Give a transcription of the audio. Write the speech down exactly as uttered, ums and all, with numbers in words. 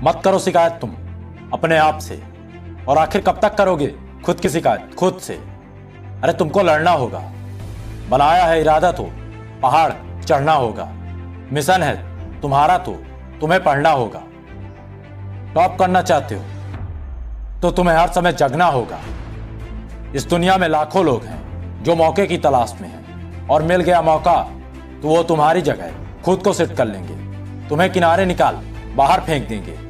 मत करो शिकायत तुम अपने आप से। और आखिर कब तक करोगे खुद की शिकायत खुद से? अरे तुमको लड़ना होगा। बनाया है इरादा तो पहाड़ चढ़ना होगा। मिशन है तुम्हारा तो तुम्हें पढ़ना होगा। टॉप करना चाहते हो तो तुम्हें हर समय जगना होगा। इस दुनिया में लाखों लोग हैं जो मौके की तलाश में हैं, और मिल गया मौका तो वो तुम्हारी जगह खुद को सेट कर लेंगे। तुम्हें किनारे निकाल बाहर फेंक देंगे।